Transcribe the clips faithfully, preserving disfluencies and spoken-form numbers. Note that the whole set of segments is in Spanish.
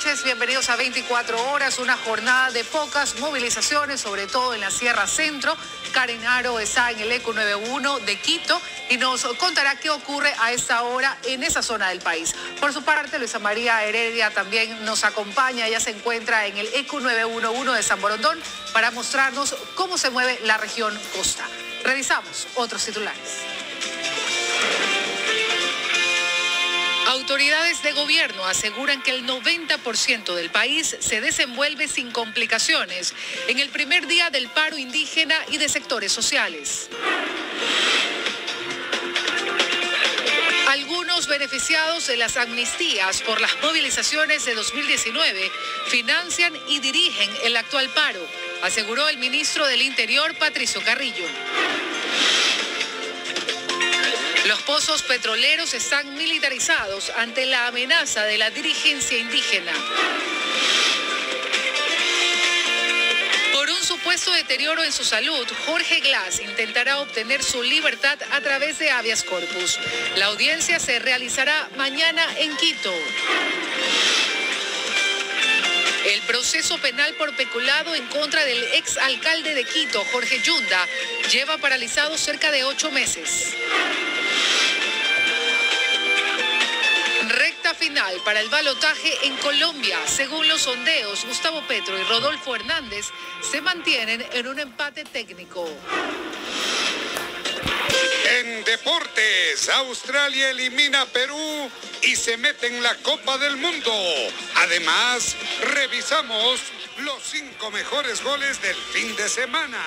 noches, bienvenidos a veinticuatro horas, una jornada de pocas movilizaciones, sobre todo en la Sierra Centro. Karen Aro está en el ECO noventa y uno de Quito y nos contará qué ocurre a esta hora en esa zona del país. Por su parte, Luisa María Heredia también nos acompaña, ella se encuentra en el ECO nueve uno uno de San Borondón para mostrarnos cómo se mueve la región costa. Revisamos otros titulares. Autoridades de gobierno aseguran que el noventa por ciento del país se desenvuelve sin complicaciones en el primer día del paro indígena y de sectores sociales. Algunos beneficiados de las amnistías por las movilizaciones de dos mil diecinueve financian y dirigen el actual paro, aseguró el ministro del Interior, Patricio Carrillo. Los pozos petroleros están militarizados ante la amenaza de la dirigencia indígena. Por un supuesto deterioro en su salud, Jorge Glass intentará obtener su libertad a través de habeas corpus. La audiencia se realizará mañana en Quito. El proceso penal por peculado en contra del exalcalde de Quito, Jorge Yunda, lleva paralizado cerca de ocho meses. Recta final para el balotaje en Colombia. Según los sondeos, Gustavo Petro y Rodolfo Hernández se mantienen en un empate técnico. En deportes, Australia elimina a Perú y se mete en la Copa del Mundo. Además, revisamos los cinco mejores goles del fin de semana.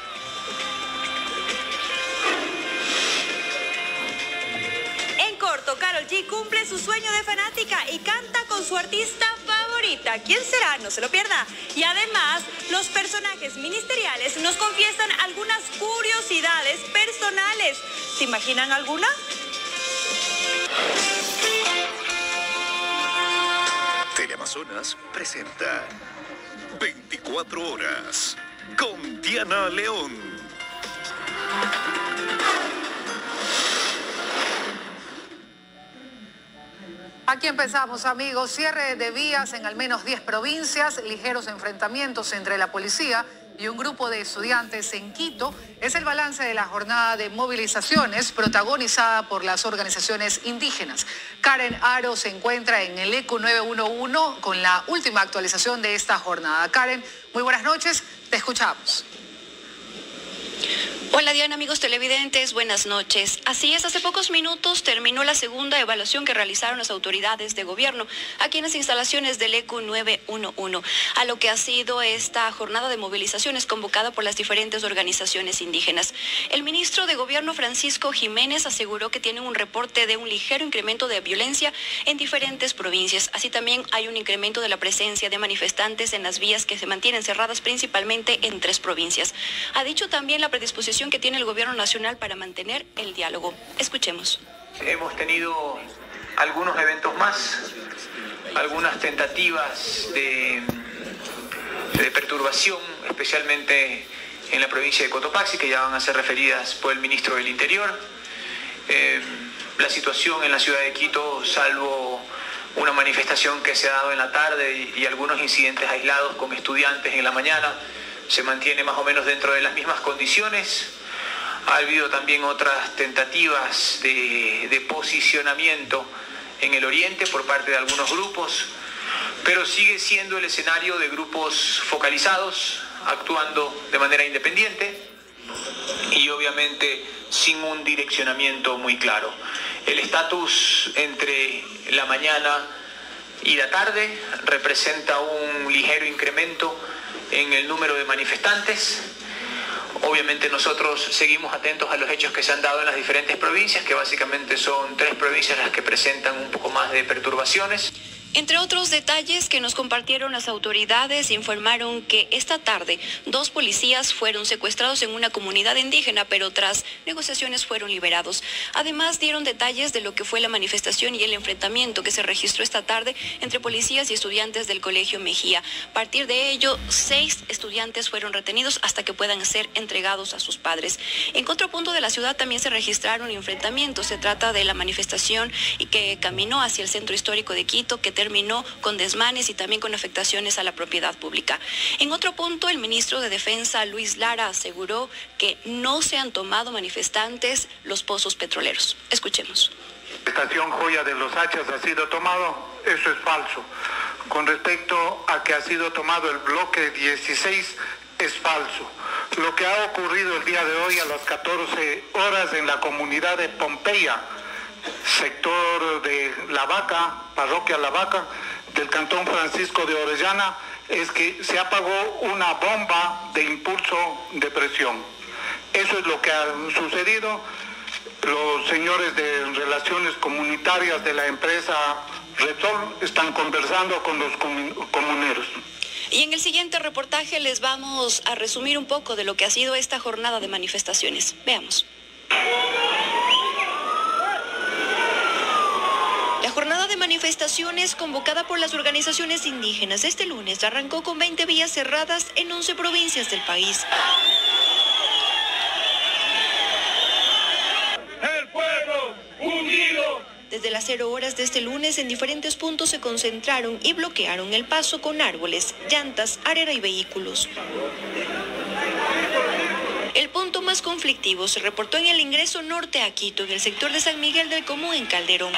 Karol G cumple su sueño de fanática y canta con su artista favorita. ¿Quién será? No se lo pierda. Y además, los personajes ministeriales nos confiesan algunas curiosidades personales. ¿Se imaginan alguna? Teleamazonas presenta veinticuatro horas con Diana León. Aquí empezamos, amigos. Cierre de vías en al menos diez provincias, ligeros enfrentamientos entre la policía y un grupo de estudiantes en Quito. Es el balance de la jornada de movilizaciones protagonizada por las organizaciones indígenas. Karen Aro se encuentra en el ECO nueve uno uno con la última actualización de esta jornada. Karen, muy buenas noches, te escuchamos. Hola Diana, amigos televidentes, buenas noches. Así es, hace pocos minutos terminó la segunda evaluación que realizaron las autoridades de gobierno aquí en las instalaciones del ECO nueve uno uno, a lo que ha sido esta jornada de movilizaciones convocada por las diferentes organizaciones indígenas. El ministro de Gobierno, Francisco Jiménez, aseguró que tienen un reporte de un ligero incremento de violencia en diferentes provincias. Así también hay un incremento de la presencia de manifestantes en las vías que se mantienen cerradas principalmente en tres provincias. Ha dicho también la predisposición que tiene el gobierno nacional para mantener el diálogo. Escuchemos. Hemos tenido algunos eventos más, algunas tentativas de, de perturbación, especialmente en la provincia de Cotopaxi, que ya van a ser referidas por el ministro del Interior. Eh, la situación en la ciudad de Quito, salvo una manifestación que se ha dado en la tarde y, y algunos incidentes aislados con estudiantes en la mañana, se mantiene más o menos dentro de las mismas condiciones. Ha habido también otras tentativas de, de posicionamiento en el oriente por parte de algunos grupos, pero sigue siendo el escenario de grupos focalizados, actuando de manera independiente y obviamente sin un direccionamiento muy claro. El estatus entre la mañana y la tarde representa un ligero incremento en el número de manifestantes. Obviamente nosotros seguimos atentos a los hechos que se han dado en las diferentes provincias, que básicamente son tres provincias las que presentan un poco más de perturbaciones. Entre otros detalles que nos compartieron las autoridades, informaron que esta tarde dos policías fueron secuestrados en una comunidad indígena, pero tras negociaciones fueron liberados. Además, dieron detalles de lo que fue la manifestación y el enfrentamiento que se registró esta tarde entre policías y estudiantes del Colegio Mejía. A partir de ello, seis estudiantes fueron retenidos hasta que puedan ser entregados a sus padres. En otro punto de la ciudad también se registraron enfrentamientos. Se trata de la manifestación y que caminó hacia el centro histórico de Quito, que terminó con desmanes y también con afectaciones a la propiedad pública. En otro punto, el ministro de Defensa, Luis Lara, aseguró que no se han tomado manifestantes los pozos petroleros. Escuchemos. La estación Joya de los Hachas ha sido tomado, eso es falso. Con respecto a que ha sido tomado el bloque dieciséis, es falso. Lo que ha ocurrido el día de hoy a las catorce horas en la comunidad de Pompeya, sector de La Vaca, parroquia La Vaca, del cantón Francisco de Orellana, es que se apagó una bomba de impulso de presión. Eso es lo que ha sucedido. Los señores de Relaciones Comunitarias de la empresa Repsol están conversando con los comuneros. Y en el siguiente reportaje les vamos a resumir un poco de lo que ha sido esta jornada de manifestaciones. Veamos. La jornada de manifestaciones convocada por las organizaciones indígenas este lunes arrancó con veinte vías cerradas en once provincias del país. El pueblo unido. Desde las cero horas de este lunes, en diferentes puntos se concentraron y bloquearon el paso con árboles, llantas, arena y vehículos. El punto más conflictivo se reportó en el ingreso norte a Quito, en el sector de San Miguel del Común, en Calderón.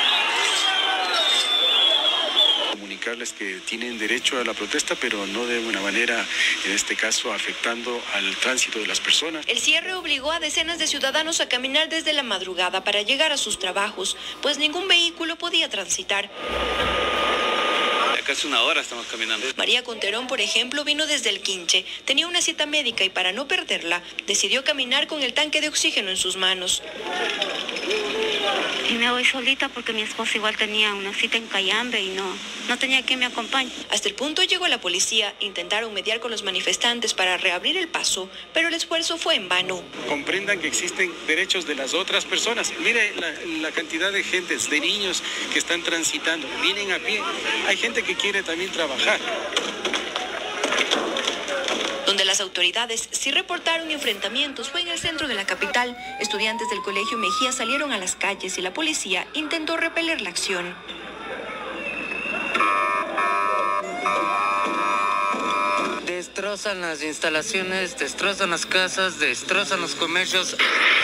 Comunicarles que tienen derecho a la protesta, pero no de una manera, en este caso, afectando al tránsito de las personas. El cierre obligó a decenas de ciudadanos a caminar desde la madrugada para llegar a sus trabajos, pues ningún vehículo podía transitar. Casi una hora estamos caminando. María Conterón, por ejemplo, vino desde el Quinche. Tenía una cita médica y para no perderla, decidió caminar con el tanque de oxígeno en sus manos. Y me voy solita porque mi esposo igual tenía una cita en Cayambe y no, no tenía quien me acompañe. Hasta el punto llegó la policía. Intentaron mediar con los manifestantes para reabrir el paso, pero el esfuerzo fue en vano. Comprendan que existen derechos de las otras personas. Mire la, la cantidad de gentes, de niños que están transitando, vienen a pie. Hay gente que quiere también trabajar. Donde las autoridades sí reportaron enfrentamientos fue en el centro de la capital. Estudiantes del Colegio Mejía salieron a las calles y la policía intentó repeler la acción. Destrozan las instalaciones, destrozan las casas, destrozan los comercios.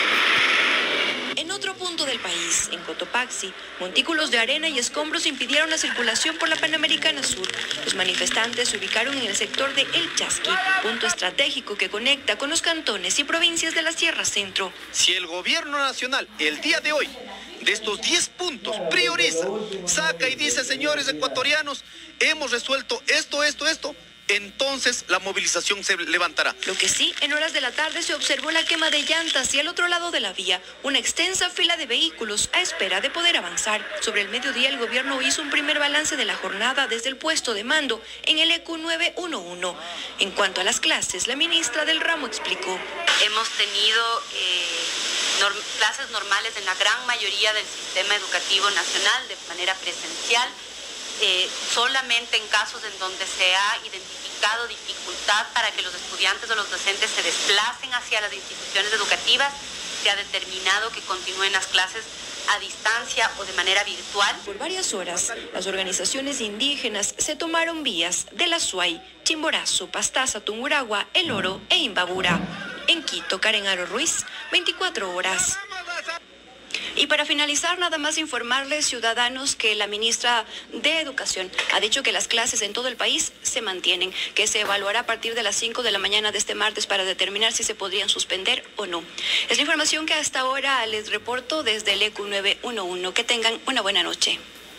En otro punto del país, en Cotopaxi, montículos de arena y escombros impidieron la circulación por la Panamericana Sur. Los manifestantes se ubicaron en el sector de El Chasqui, punto estratégico que conecta con los cantones y provincias de la Sierra Centro. Si el gobierno nacional, el día de hoy, de estos diez puntos, prioriza, saca y dice, señores ecuatorianos, hemos resuelto esto, esto, esto, entonces la movilización se levantará. Lo que sí, en horas de la tarde se observó la quema de llantas y al otro lado de la vía, una extensa fila de vehículos a espera de poder avanzar. Sobre el mediodía, el gobierno hizo un primer balance de la jornada desde el puesto de mando en el E Q nueve uno uno. En cuanto a las clases, la ministra del ramo explicó. Hemos tenido eh, norm clases normales en la gran mayoría del sistema educativo nacional de manera presencial. Eh, solamente en casos en donde se ha identificado dificultad para que los estudiantes o los docentes se desplacen hacia las instituciones educativas, se ha determinado que continúen las clases a distancia o de manera virtual. Por varias horas, las organizaciones indígenas se tomaron vías de la Suay, Chimborazo, Pastaza, Tungurahua, El Oro e Imbabura. En Quito, Karen Aro Ruiz, veinticuatro horas. Y para finalizar, nada más informarles, ciudadanos, que la ministra de Educación ha dicho que las clases en todo el país se mantienen, que se evaluará a partir de las cinco de la mañana de este martes para determinar si se podrían suspender o no. Es la información que hasta ahora les reporto desde el E Q nueve uno uno. Que tengan una buena noche.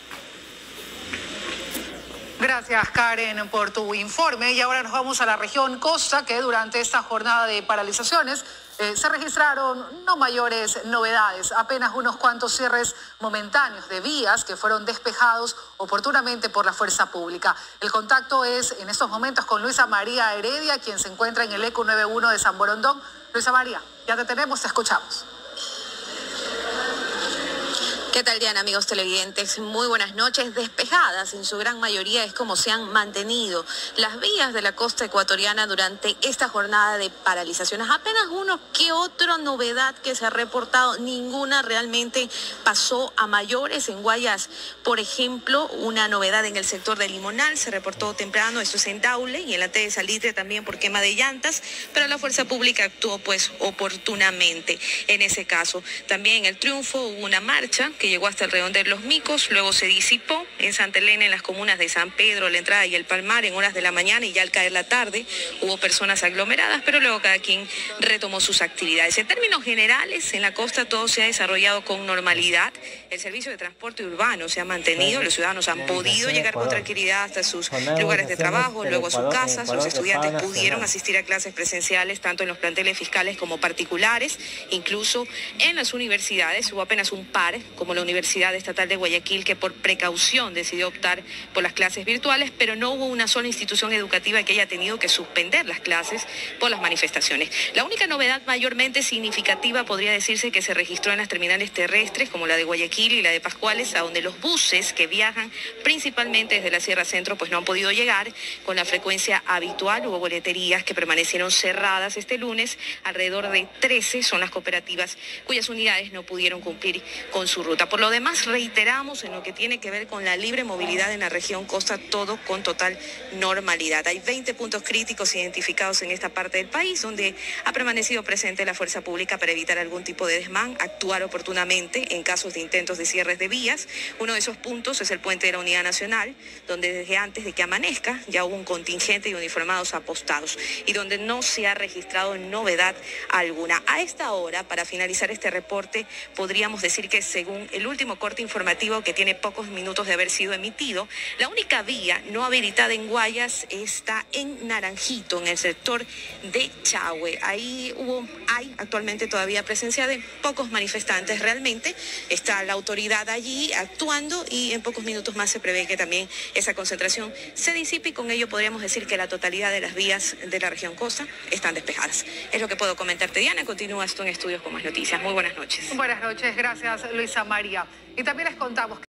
Gracias, Karen, por tu informe. Y ahora nos vamos a la región Costa, que durante esta jornada de paralizaciones eh, se registraron no mayores novedades, apenas unos cuantos cierres momentáneos de vías que fueron despejados oportunamente por la fuerza pública. El contacto es en estos momentos con Luisa María Heredia, quien se encuentra en el E Q nueve uno de San Borondón. Luisa María, ya te tenemos, te escuchamos. ¿Qué tal, Diana, amigos televidentes? Muy buenas noches. Despejadas en su gran mayoría es como se han mantenido las vías de la costa ecuatoriana durante esta jornada de paralizaciones. Apenas uno que otra novedad que se ha reportado, ninguna realmente pasó a mayores. En Guayas, por ejemplo, una novedad en el sector de Limonal se reportó temprano, esto es en Daule, y en la T de Salitre también por quema de llantas, pero la fuerza pública actuó pues oportunamente en ese caso. También en el Triunfo hubo una marcha que llegó hasta el Redondel Los Micos, luego se disipó en Santa Elena, en las comunas de San Pedro, La Entrada y El Palmar, en horas de la mañana, y ya al caer la tarde hubo personas aglomeradas, pero luego cada quien retomó sus actividades. En términos generales, en la costa todo se ha desarrollado con normalidad. El servicio de transporte urbano se ha mantenido, los ciudadanos han podido llegar con tranquilidad hasta sus lugares de trabajo, luego a sus casas. Los estudiantes pudieron asistir a clases presenciales, tanto en los planteles fiscales como particulares, incluso en las universidades. Hubo apenas un par, como la Universidad Estatal de Guayaquil, que por precaución decidió optar por las clases virtuales, pero no hubo una sola institución educativa que haya tenido que suspender las clases por las manifestaciones. La única novedad mayormente significativa podría decirse que se registró en las terminales terrestres, como la de Guayaquil y la de Pascuales, a donde los buses que viajan principalmente desde la Sierra Centro pues no han podido llegar con la frecuencia habitual. Hubo boleterías que permanecieron cerradas este lunes. Alrededor de trece son las cooperativas cuyas unidades no pudieron cumplir con su ruta. Por lo demás, reiteramos en lo que tiene que ver con la libre movilidad en la región costa, todo con total normalidad. Hay veinte puntos críticos identificados en esta parte del país, donde ha permanecido presente la fuerza pública para evitar algún tipo de desmán, actuar oportunamente en casos de intentos de cierres de vías. Uno de esos puntos es el puente de la Unidad Nacional, donde desde antes de que amanezca ya hubo un contingente de uniformados apostados y donde no se ha registrado novedad alguna. A esta hora, para finalizar este reporte, podríamos decir que según el último corte informativo, que tiene pocos minutos de haber sido emitido, la única vía no habilitada en Guayas está en Naranjito, en el sector de Chahue. Ahí hubo, hay actualmente todavía presencia de pocos manifestantes. Realmente está la autoridad allí actuando y en pocos minutos más se prevé que también esa concentración se disipe, y con ello podríamos decir que la totalidad de las vías de la región costa están despejadas. Es lo que puedo comentarte, Diana. Continúa esto en Estudios con más noticias. Muy buenas noches. Buenas noches, gracias Luisa María. Y también les contamos que